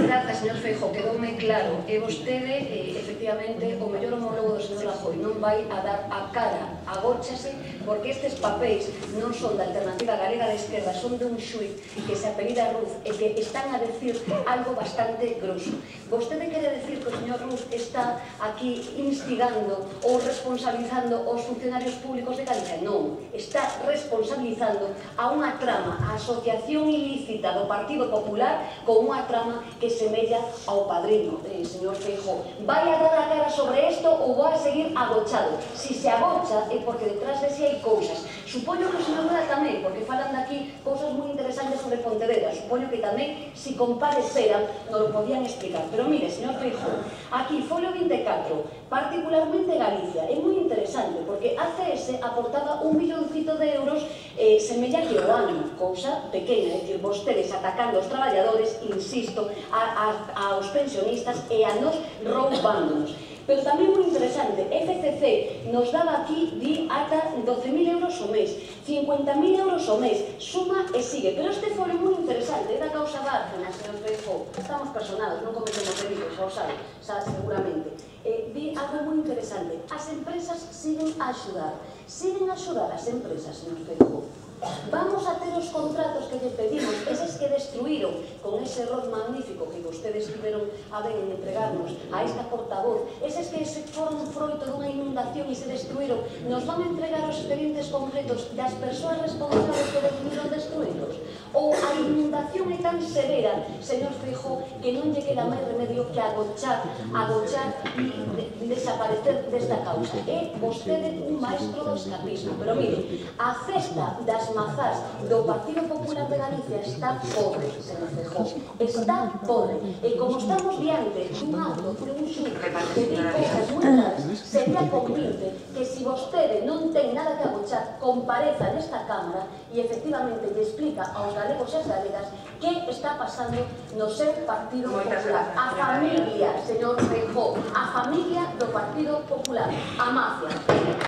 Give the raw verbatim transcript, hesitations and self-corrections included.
Grazas, señor Feijóo, quedoume claro. E vostede, eh, efectivamente, o mellor homólogo do señor Rajoy non vai a dar a cara, agóchase, porque estes papéis non son da Alternativa Galega de Esquerda, son de un xuiz que se apellida Ruz e que están a decir algo bastante grosso. Vostede quere decir que o señor Ruz está aquí instigando ou responsabilizando os funcionarios públicos de Galicia? Non, está responsabilizando a unha trama, a asociación ilícita do Partido Popular con unha trama que semella ao padrino, eh, señor Feijóo. Vai a dar a cara sobre isto ou vai a seguir agochado? Si se agocha é porque detrás de si hai cousas. Supoño que o señor Nora tamén, porque falan daqui cousas moi interesantes sobre Pontevedra. Supoño que tamén, si compareceran, non lo podían explicar. Pero mire, señor Feijóo, aquí, folio vinte e catro, particularmente Galicia, é moi interesante, porque a C S aportaba un milloncito de euros eh, semella que o ano, cousa pequena, é dicir, vostedes atacando aos traballadores, insisto, a, a, aos pensionistas e a nos roubándonos. Pero tamén moi interesante, F C C nos daba aquí, di, ata doce mil euros o mes, cincuenta mil euros o mes, suma e sigue. Pero este folio moi interesante, é da causa Bárcena, señor Feijóo. Estamos personados, non cometemos delitos, xa o sabe, xa seguramente. Eh, di algo moi interesante, as empresas siguen a axudar, siguen a axudar as empresas, señor Feijóo. Vamos a ter os contratos que lle pedimos, eses que destruíron con ese error magnífico que vostedes tiveron a ben entregarnos a esta portavoz, eses que se foron froito dunha inundación e se destruíron, nos van a entregar os expedientes concretos das persoas responsables que decidiron destruídos? Ou a inundación é tan severa, señor Feijóo, que non lle queda máis remedio que agochar, agochar e desaparecer desta causa? É vostede un maestro do escapismo. Pero mire, a cesta das mazás do Partido Popular de Galicia está podre, señor Feijóo, está podre. E como estamos diante dun auto de un xuiz que di cousas moi claras, sería convinte que se vostede non ten nada que agochar, compareza nesta Cámara e efectivamente lle explica aos galegos e as galegas que está pasando no seu Partido Popular. A familia, señor Feijóo, a familia do Partido Popular, a mafia.